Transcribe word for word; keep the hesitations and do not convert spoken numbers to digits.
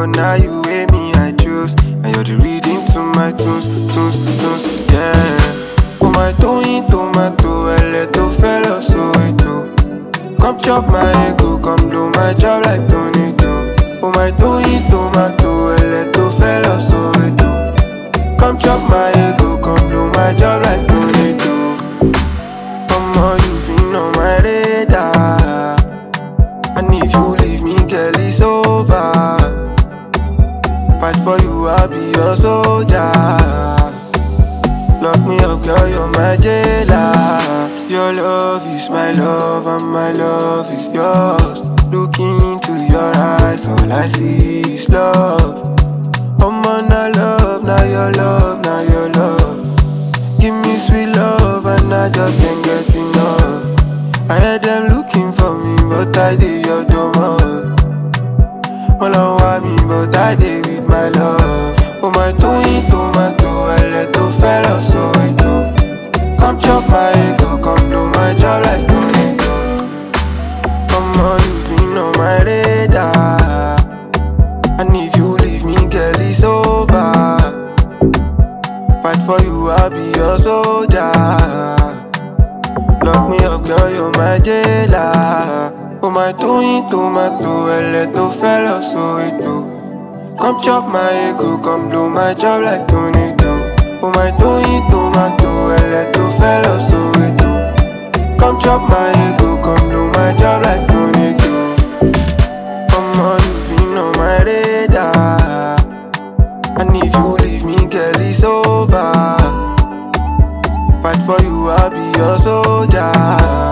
but now you weigh me, I choose. And you're the reading to my tunes, tunes, tunes, yeah. Oh my toyin tomato, elle to fellow so it do. Come chop my ego, come blow my job like tornado. Oh my toyin tomato, elle to fellow so it do. Come chop my ego, come blow my job like tornado. Come on, you've been on my radar. And if you leave me, girl, it's over. Fight for you, I'll be your soldier. Lock me up, girl, you're my jailer. Your love is my love, and my love is yours. Looking into your eyes, all I see is love. I'm on a love, now your love, now your love. Give me sweet love, and I just can't get enough. I heard them looking for me, but I did your domo. All I want me, but I did with my love. Oh my toyin tomato, elle to fellow so it do. Come chop my ego, come blow my job like tornado. Come on, you've been on my radar. And if you leave me, girl, it's over. Fight for you, I'll be your soldier. Lock me up, girl, you're my jailer. Oh my toyin tomato, elle to fellow so it do. Come chop my ego, come blow my job like tornado. Oh my toyin tomato, elle to fellow so it do. Come chop my ego, come blow my job like tornado. Come on, you've been on my radar. And if you leave me, girl, it's over. Fight for you, I'll be your soldier.